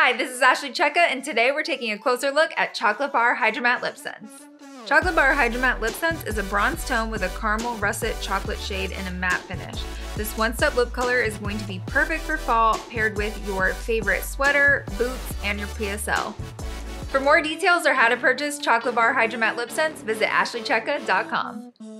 Hi, this is Ashley Cheka, and today we're taking a closer look at Chocolate Bar HydraMatte LipSense. Chocolate Bar HydraMatte LipSense is a bronze tone with a caramel russet chocolate shade and a matte finish. This one-step lip color is going to be perfect for fall, paired with your favorite sweater, boots, and your PSL. For more details or how to purchase Chocolate Bar HydraMatte LipSense, visit ashleycheka.com.